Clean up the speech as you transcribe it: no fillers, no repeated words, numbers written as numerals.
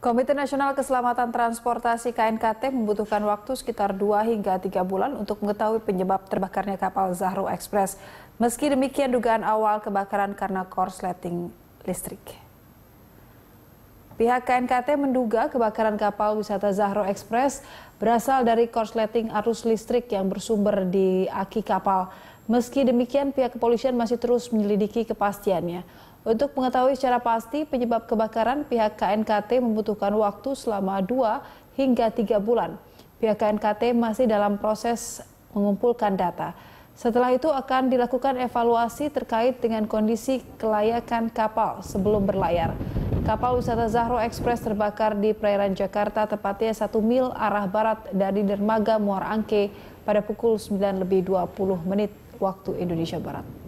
Komite Nasional Keselamatan Transportasi (KNKT) membutuhkan waktu sekitar 2 hingga 3 bulan untuk mengetahui penyebab terbakarnya kapal Zahro Express. Meski demikian, dugaan awal kebakaran karena korsleting listrik. Pihak KNKT menduga kebakaran kapal wisata Zahro Express berasal dari korsleting arus listrik yang bersumber di aki kapal. Meski demikian, pihak kepolisian masih terus menyelidiki kepastiannya. Untuk mengetahui secara pasti penyebab kebakaran, pihak KNKT membutuhkan waktu selama 2 hingga 3 bulan. Pihak KNKT masih dalam proses mengumpulkan data. Setelah itu akan dilakukan evaluasi terkait dengan kondisi kelayakan kapal sebelum berlayar. Kapal wisata Zahro Express terbakar di perairan Jakarta, tepatnya 1 mil arah barat dari dermaga Muara Angke pada pukul 9:20 waktu Indonesia Barat.